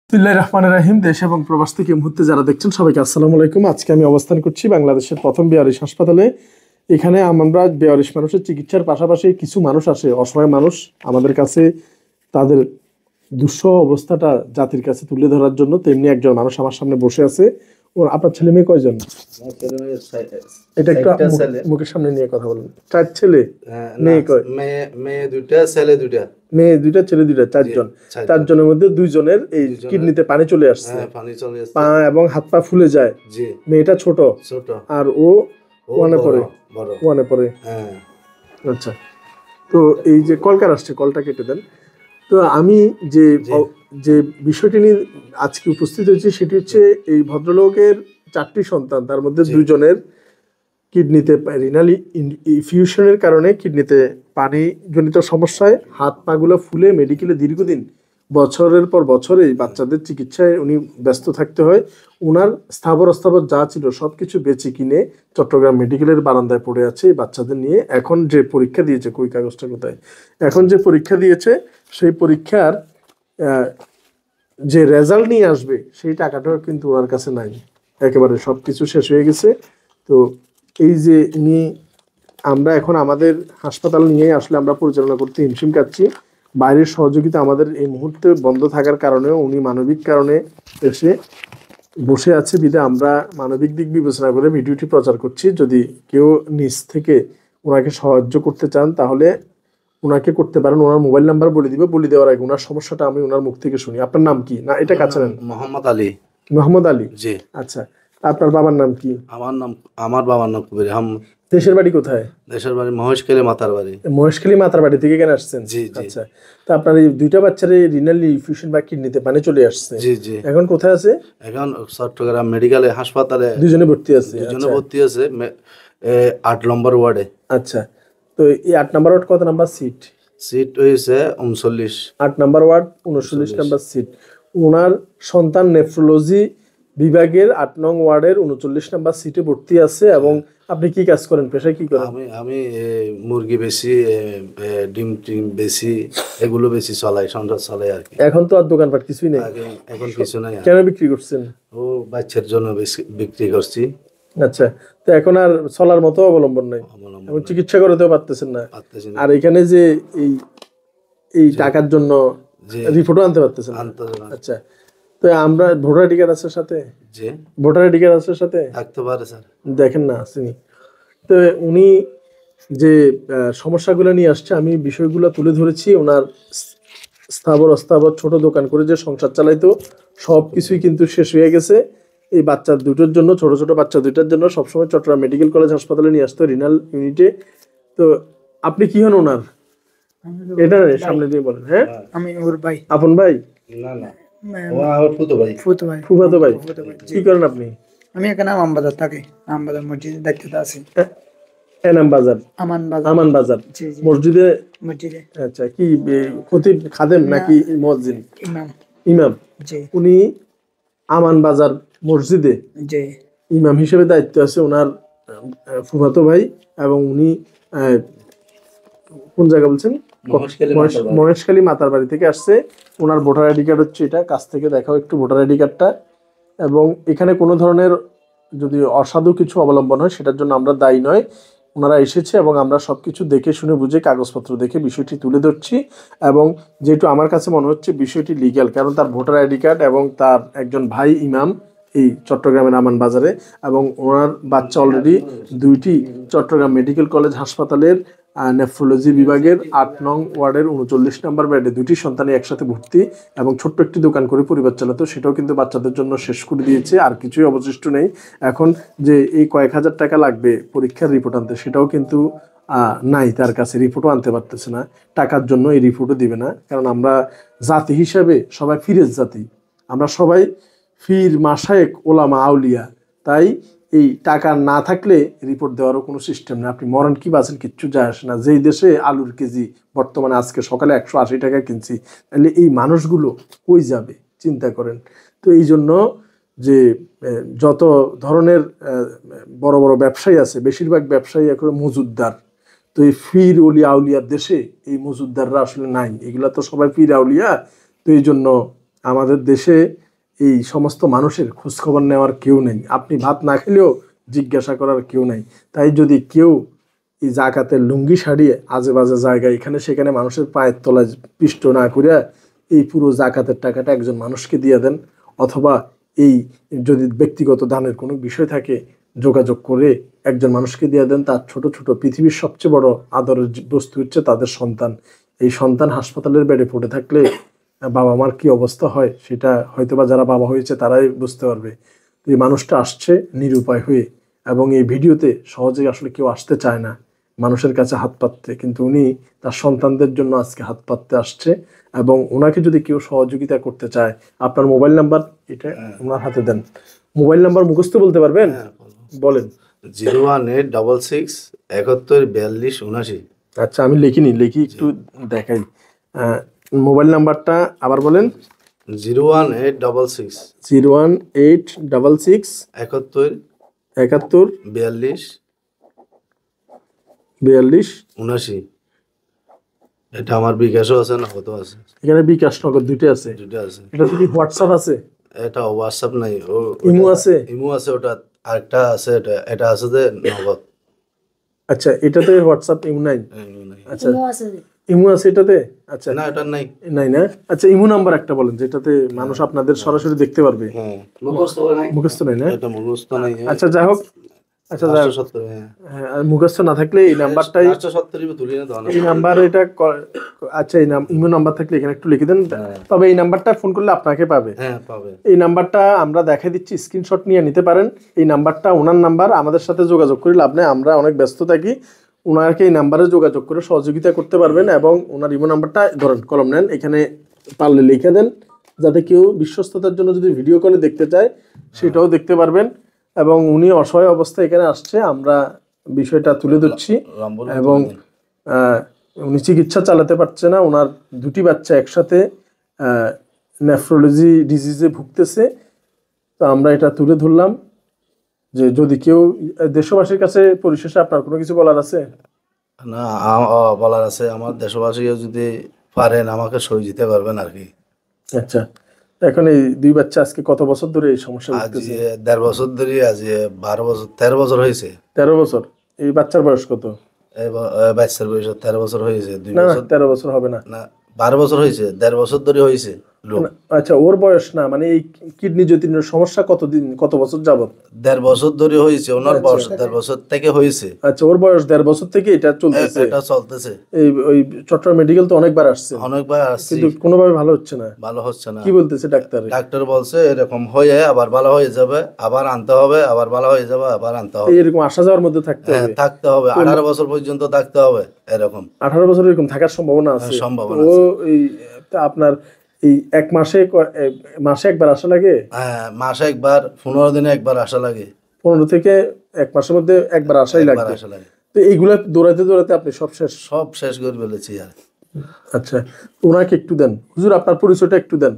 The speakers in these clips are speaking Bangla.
বিসমিল্লাহির রহমানির রহিম। দেশ এবং প্রবাস থেকে মুহূর্তে যারা দেখছেন সবাইকে আসসালামু আলাইকুম। আজকে আমি অবস্থান করছি বাংলাদেশের প্রথম বেয়ারিশ হাসপাতালে। এখানে আমরা বেয়ারিশ মানুষের চিকিৎসার পাশাপাশি কিছু মানুষ আসে, অসহায় মানুষ আমাদের কাছে তাদের দুঃসহ অবস্থাটা জাতির কাছে তুলে ধরার জন্য। তেমনি একজন মানুষ আমার সামনে বসে আছে। ওর আপনার ছেলে মেয়ে কয়জন? এটা একটু মুখের সামনে নিয়ে কথা বলেন। 4 ছেলে, মেয়ে কয়? মেয়ে 2টা, ছেলে 2টা। মেয়ে 2টা, ছেলে 2টা, 4 জন। 4 জনের মধ্যে 2 জনের এই কিডনিতে পানি চলে আসছে, পা এবং হাত পা ফুলে যায়। মেয়েটা ছোট আর ও ওয়ানে পড়ে। আচ্ছা, তো এই যে কলকার আসছে, কলটা কেটে দেন। তো আমি যে বিষয়টি নিয়ে আজকে উপস্থিত হয়েছি সেটি হচ্ছে এই ভদ্রলোকের 4টি সন্তান, তার মধ্যে 2 জনের কিডনিতে রিনাল ইনফিউশনের কারণে কিডনিতে পানিজনিত সমস্যায় হাত পাগুলো ফুলে মেডিকেলে দীর্ঘদিন বছরের পর বছর এই বাচ্চাদের চিকিৎসায় উনি ব্যস্ত থাকতে হয়। ওনার স্থাবর অস্থাবর যা ছিল সব কিছু বেচে কিনে চট্টগ্রাম মেডিকেলের বারান্দায় পড়ে আছে এই বাচ্চাদের নিয়ে। এখন যে পরীক্ষা দিয়েছে, কই কাগজটা কোথায়, এখন যে পরীক্ষা দিয়েছে সেই পরীক্ষার যে রেজাল্ট নিয়ে আসবে সেই টাকাটাও কিন্তু ওনার কাছে নাই, একেবারে সব কিছু শেষ হয়ে গেছে। তো এই যে আমরা এখন আমাদের হাসপাতাল নিয়ে আসলে আমরা পরিচালনা করতে হিমশিম খাচ্ছি। বাইরের সহযোগিতা আমাদের এই মুহূর্তে বন্ধ থাকার কারণেও উনি মানবিক কারণে এসে বসে আছে বিধে আমরা মানবিক দিক বিবেচনা করে ভিডিওটি প্রচার করছি। যদি কেউ নিজ থেকে ওনাকে সাহায্য করতে চান তাহলে ওনাকে করতে পারেন। ওনার মোবাইল নাম্বার বলে দেওয়ার আগে ওনার সমস্যাটা আমি ওনার মুখ থেকে শুনি। আপনার নাম কি? না, এটা কাছে নেন। মোহাম্মদ আলী। জি। আচ্ছা, আপনার বাবার নাম কি? আমার বাবার নাম কবির আহমদ। দেশের বাড়ি কোথায়? দেশের বাড়ি মহেশখালী মাতারবাড়ি। মহেশখালী মাতারবাড়ি থেকে এখানে আসছেন? জি। আচ্ছা, তো আপনার এই 2টা বাচ্চার রিনাল ইনফিউশন বা কিডনিতে পানি চলে আসছে। জি জি। এখন কোথায় আছে? এখন চট্টগ্রাম মেডিকেলে হাসপাতালে 2 জনে ভর্তি আছে। 2 জনে ভর্তি আছে 8 নম্বর ওয়ার্ডে। আচ্ছা, তো এই 8 নম্বর ওয়ার্ড কত নাম্বার সিট? সিট হয়েছে 39। 8 নম্বর ওয়ার্ড 39 নম্বর সিট। ওনার সন্তান নেফ্রোলজি বিভাগের 8 নং ওয়ার্ডের 39 নম্বর সিটে ভর্তি আছে। এবং আপনি কি কাজ করেন, পেশায় কি করেন? আমি মুরগি বেশি, ডিম বেশি, এগুলো বেশি চলাই, সংসার চলাই আর কি। এখন তো আর দোকানপাট কিছুই নেই। এখন কিছু নাই। কেন বিক্রি করছেন? ও বাচ্চার জন্য বিক্রি করছি। আচ্ছা, তো এখন আর চলার মতো অবলম্বন নাই, এখন চিকিৎসা করতেও পারতেছেন না। আর এখানে যে এই টাকার জন্য রিপোর্টও আনতে পারতেছেন না। আচ্ছা, তো আমরা ভোটার আইডি কার্ড আছে সাথে? জি, ভোটার আইডি কার্ড আছে সাথে? থাকতে পারে স্যার। দেখেন না আসেনি। তো উনি যে সমস্যাগুলো নিয়ে আসছে আমি বিষয়গুলো তুলে ধরেছি। ওনার স্থাবর অস্থাবর ছোট দোকান করে যে সংসার চালাইতো সব কিছুই কিন্তু শেষ হয়ে গেছে। এই বাচ্চা 2টোর জন্য, ছোট ছোট বাচ্চা 2টার জন্য সবসময় চট্টগ্রাম মেডিকেল কলেজ হাসপাতালে নিয়ে আসতো রিনাল ইউনিটে। তো আপনি কি হন ওনার? এটা সামনে দিয়ে বলেন। হ্যাঁ, আমি ওর ভাই। আপন ভাই? না না, ও আমার ফুফাতো ভাই। কি করেন আপনি? আমি এখানে আমবাজার থাকি, আমবাজার মসজিদে দায়িত্বে আছি। এনাম বাজার, আমান বাজার মসজিদে। আচ্ছা, কি খতিব খাদেম নাকি মুয়াজ্জিন? ইমাম। উনি আমান বাজার মসজিদে ইমাম হিসেবে দায়িত্ব আছে ওনার ফুফাতো ভাই। এবং উনি কোন জায়গা বলছেন? মহেশখালী মাতারবাড়ি থেকে আসছে। ওনার ভোটার আইডি কার্ড হচ্ছে এটা, কাছ থেকে দেখাও একটু ভোটার আইডি কার্ডটা। এবং এখানে কোনো ধরনের যদি অসাধু কিছু অবলম্বন হয় সেটার জন্য আমরা দায়ী নয়। ওনারা এসেছে এবং আমরা সব কিছু দেখে শুনে বুঝে কাগজপত্র দেখে বিষয়টি তুলে ধরছি। এবং যেহেতু আমার কাছে মনে হচ্ছে বিষয়টি লিগ্যাল, কারণ তার ভোটার আইডি কার্ড এবং তার একজন ভাই ইমাম এই চট্টগ্রামের আমান বাজারে, এবং ওনার বাচ্চা অলরেডি 2টি চট্টগ্রাম মেডিকেল কলেজ হাসপাতালের নেফ্রোলজি বিভাগের 8 নং ওয়ার্ডের 39 নম্বর বেডে 2টি সন্তানই একসাথে ভর্তি এবং ছোট্ট একটি দোকান করে পরিবার চালাতো, সেটাও কিন্তু বাচ্চাদের জন্য শেষ করে দিয়েছে। আর কিছুই অবশিষ্ট নেই। এখন যে এই কয়েক হাজার টাকা লাগবে পরীক্ষার রিপোর্ট আনতে সেটাও কিন্তু নাই তার কাছে, রিপোর্টও আনতে পারতেছে না। টাকার জন্য এই রিপোর্টও দিবে না, কারণ আমরা জাতি হিসাবে সবাই ফিরেজ জাতি, আমরা সবাই ফির মাশায়েখ ওলামা আউলিয়া। তাই এই টাকা না থাকলে রিপোর্ট দেওয়ারও কোনো সিস্টেম নেই। আপনি মরেন কি বাঁচেন কিচ্ছু যায় আসে না। যেই দেশে আলুর কেজি বর্তমানে আজকে সকালে 180 টাকা কিনছি, তাহলে এই মানুষগুলো কই যাবে চিন্তা করেন। তো এই জন্য যে যত ধরনের বড় বড় ব্যবসায়ী আছে বেশিরভাগ ব্যবসায়ী এখন মজুদদার। তো এই ফির আউলিয়ার দেশে এই মজুদদাররা আসলে নাই, এগুলা তো সবাই পীর আউলিয়া। তো এই জন্য আমাদের দেশে এই সমস্ত মানুষের খোঁজখবর নেওয়ার কেউ নেই। আপনি ভাত না খেলেও জিজ্ঞাসা করার কেউ নেই। তাই যদি কেউ এই জাকাতের লুঙ্গি সারিয়ে আজে বাজে জায়গায় এখানে সেখানে মানুষের পায়ের তলায় পিষ্ট না করিয়া এই পুরো জাকাতের টাকাটা একজন মানুষকে দিয়ে দেন, অথবা এই যদি ব্যক্তিগত দানের কোনো বিষয় থাকে যোগাযোগ করে একজন মানুষকে দিয়ে দেন। তার ছোট ছোট পৃথিবীর সবচেয়ে বড় আদরের বস্তু হচ্ছে তাদের সন্তান। এই সন্তান হাসপাতালের বেডে পড়ে থাকলে বাবা মার কি অবস্থা হয় সেটা হয়তোবা যারা বাবা হয়েছে তারাই বুঝতে পারবে। তো এই মানুষটা আসছে নিরুপায় হয়ে, এবং এই ভিডিওতে সহজেই আসলে কেউ আসতে চায় না মানুষের কাছে হাত পাততে, কিন্তু উনি তার সন্তানদের জন্য আজকে হাত পাততে আসছে। এবং ওনাকে যদি কেউ সহযোগিতা করতে চায়, আপনার মোবাইল নাম্বার এটা ওনার হাতে দেন। মোবাইল নাম্বার মুখস্থ বলতে পারবেন? বলেন। 01866 71 42 79। আচ্ছা, আমি লিখি একটু দেখাই। মোবাইল নাম্বারটা আবার বলেন। 01866 01866 71 71 42 42 79। এটা আমার বিকাশও আছে, নগদ আছে। এখানে বিকাশ নগদ দুটো আছে। দুটো আছে। এটা কি হোয়াটসঅ্যাপ আছে? এটা হোয়াটসঅ্যাপ নাই, ইমো আছে? ইমো আছে, ওটা আরেকটা আছে, এটা আছে যে নগদ। আচ্ছা, এটাতে হোয়াটসঅ্যাপ ইমো নাই? ইমো নাই। আচ্ছা, ইমো আছে এটাতে? আচ্ছা, না এটা নাই। নাই না? আচ্ছা, ইমো নাম্বার একটা বলেন যেটাতে মানুষ আপনাদের সরাসরি দেখতে পারবে। হ্যাঁ, মুখস্থ নাই না? এটা মুখস্থ নাই। আচ্ছা, যাই হোক। আচ্ছা, যাই হোক। 870। হ্যাঁ, আর মুখস্থ না থাকলে এই নাম্বারটাই, 870 তুলি না দাও না। এই নাম্বার এটা আচ্ছা, এই ইমো নাম্বার থাকলে এখানে একটু লিখে দেন। তবে এই নাম্বারটা ফোন করলে আপনাকে পাবে। হ্যাঁ, পাবে। এই নাম্বারটা আমরা দেখাই দিচ্ছি, স্ক্রিনশট নিয়ে নিতে পারেন। এই নাম্বারটা ওনার নাম্বার, আমাদের সাথে যোগাযোগ করে লাভ নেই, আমরা অনেক ব্যস্ত থাকি। ওনাকে এই নাম্বারে যোগাযোগ করে সহযোগিতা করতে পারবেন। এবং ওনার ইমো নাম্বারটা ধরেন, কলম নেন, এখানে পারলে লিখে দেন, যাতে কেউ বিশ্বস্ততার জন্য যদি ভিডিও কলে দেখতে চায় সেটাও দেখতে পারবেন। এবং উনি অসহায় অবস্থায় এখানে আসছে, আমরা বিষয়টা তুলে ধরছি। এবং উনি চিকিৎসা চালাতে পারছে না, ওনার দুটি বাচ্চা একসাথে নেফ্রোলজি ডিজিজে ভুগতেছে। তো আমরা এটা তুলে ধরলাম যে যদি কেউ দেশবাসীর কাছে পরিশেষে আপনার কোনো কিছু বলার আছে? না, বলার আছে, আমার দেশবাসীও যদি পারেন আমাকে সই দিতে পারবেন আর কি। আচ্ছা, এখন এই দুই বাচ্চা আজকে কত বছর ধরে এই সমস্যা আজ ভুগতেছে? 1.5 বছর ধরে, আজ 12 বছর 13 বছর হয়েছে। 13 বছর? এই বাচ্চার বয়স কত? বাচ্চার বয়স 13 বছর হয়েছে। 2 না, বছর 13 বছর হবে না। না, 12 বছর হয়েছে, 1.5 বছর ধরে হয়েছে। আচ্ছা, ওর বয়স না, মানে এই কিডনি জ্যোতির্ণের সমস্যা কত বছর যাবত? 1.5 বছর ধরে হয়েছে। ওনার বয়স 1.5 বছর থেকে হয়েছে। আচ্ছা, ওর বয়স 1.5 বছর থেকে এটা চলতেছে। এটা চলতেছে। ওই চট্টগ্রাম মেডিকেল তো অনেকবার আসছে, অনেকবার আসছে, কিন্তু কোনোভাবে ভালো হচ্ছে না। ভালো হচ্ছে না। কি বলতেছে ডাক্তার? ডাক্তার বলছে এরকম হয়ে আবার ভালো হয়ে যাবে, আবার আনতে হবে, আবার ভালো হয়ে যাবে, আবার আনতে হবে। এরকম আসা যাওয়ার মধ্যে থাকতে হবে? থাকতে হবে, 18 বছর পর্যন্ত থাকতে হবে। এরকম 18 বছর এরকম থাকার সম্ভাবনা আছে? সম্ভাবনা ও আছে। এই আপনার এই এক মাসে একবার আসা লাগে? হ্যাঁ, মাসে একবার, 15 দিনে একবার আসা লাগে। 15 থেকে এক মাসের মধ্যে একবার আসাই লাগে। আসা লাগে। তো এইগুলা দৌড়াতে দৌড়াতে আপনি সব শেষ করে ফেলেছি আর। আচ্ছা, ওনাকে একটু দেন। হুজুর, আপনার পরিচয়টা একটু দেন।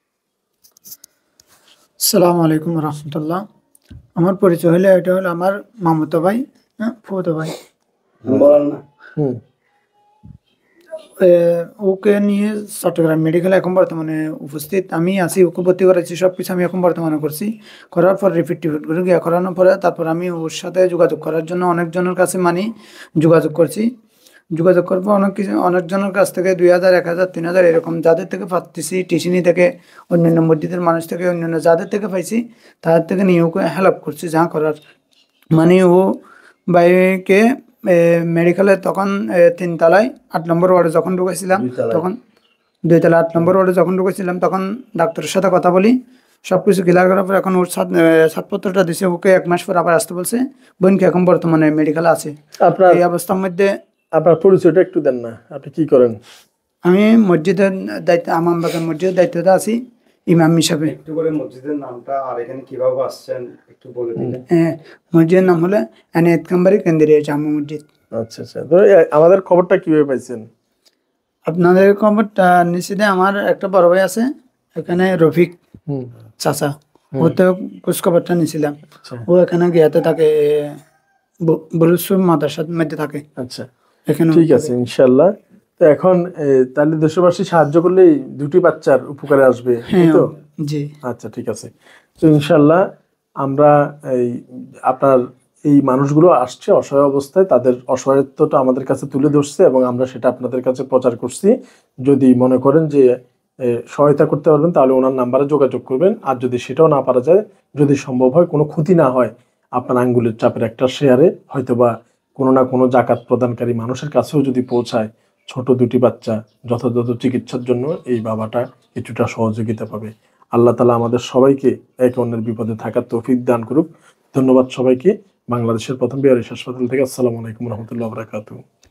আসসালামু আলাইকুম রহমতুল্লাহ। আমার পরিচয় হলো, এটা হলো আমার মামাতো ভাই, ফুফাতো ভাই। ওকে নিয়ে চট্টগ্রাম মেডিকেলে এখন বর্তমানে উপস্থিত আমি আছি। ওকে ভর্তি করেছি, সবকিছু আমি এখন বর্তমানে করছি। করার পর রিপিট করে করানোর পরে তারপর আমি ওর সাথে যোগাযোগ করার জন্য অনেকজনের কাছে যোগাযোগ করছি। যোগাযোগ করবো অনেকজনের কাছ থেকে 2000, 1000, 3000 এরকম যাদের থেকে পাচ্ছি, টিচিনি থেকে, অন্যান্য মসজিদের মানুষ থেকে, অন্যান্য যাদের থেকে পাইছি তাদের থেকে নিয়ে ওকে হেল্প করছি যা করার। মানে ও বাইকে মেডিকেলে তখন 3 তলায় 8 নম্বর ওয়ার্ডে যখন ঢুকেছিলাম, তখন 2 তলা 8 নম্বর ওয়ার্ডে যখন ঢুকেছিলাম, তখন ডাক্তারের সাথে কথা বলি, সবকিছু ক্লিয়ার করার পর এখন ওর ছাড়পত্রটা দিছে। ওকে 1 মাস পর আবার আসতে বলছে। বোনকে এখন বর্তমানে মেডিকেলে আছে। আপনার এই অবস্থার মধ্যে আপনার পরিচয়টা একটু দেন না, আপনি কি করেন? আমি মসজিদের দায়িত্ব, আমামবাজার মসজিদের দায়িত্বটা আছি ইমাম হিসাবে। একটু করে মসজিদের নামটা আর এখানে কিভাবে আসছেন একটু বলে দিলেন। মসজিদের নাম হলো এনায়েত কাম্বারি কেন্দ্রীয় জামা মসজিদ। আচ্ছা আচ্ছা, তো আমাদের খবরটা কিভাবে পাইছেন? আপনাদের খবরটা নিশ্চিত আমার একটা বড় ভাই আছে এখানে, রফিক চাচা, ও তো খোঁজ খবরটা নিয়েছিলাম। ও এখানে গিয়াতে থাকে, বলুসুর মাদ্রাসার মধ্যে থাকে। আচ্ছা, এখানে ঠিক আছে, ইনশাল্লাহ। তো এখন তাহলে দেশবাসী সাহায্য করলেই 2টি বাচ্চার উপকারে আসবে, তাই হ্যাঁ তো? জি আচ্ছা, ঠিক আছে। তো ইনশাল্লাহ আমরা এই আপনার এই মানুষগুলো আসছে অসহায় অবস্থায়, তাদের অসহায়ত্বটা আমাদের কাছে তুলে ধরছে এবং আমরা সেটা আপনাদের কাছে প্রচার করছি। যদি মনে করেন যে সহায়তা করতে পারবেন তাহলে ওনার নাম্বারে যোগাযোগ করবেন। আর যদি সেটাও না পারা যায়, যদি সম্ভব হয়, কোনো ক্ষতি না হয়, আপনার আঙ্গুলের চাপের একটা শেয়ারে হয়তোবা কোনো না কোনো জাকাত প্রদানকারী মানুষের কাছেও যদি পৌঁছায়, ছোট 2টি বাচ্চা যথাযথ চিকিৎসার জন্য এই বাবাটা কিছুটা সহযোগিতা পাবে। আল্লাহ তাআলা আমাদের সবাইকে একে অন্যের বিপদে থাকার তৌফিক দান করুক। ধন্যবাদ সবাইকে। বাংলাদেশের প্রথম বিহারিস হাসপাতাল থেকে আসসালামু আলাইকুম রহমতুল্লাহ বারাকাতুহু।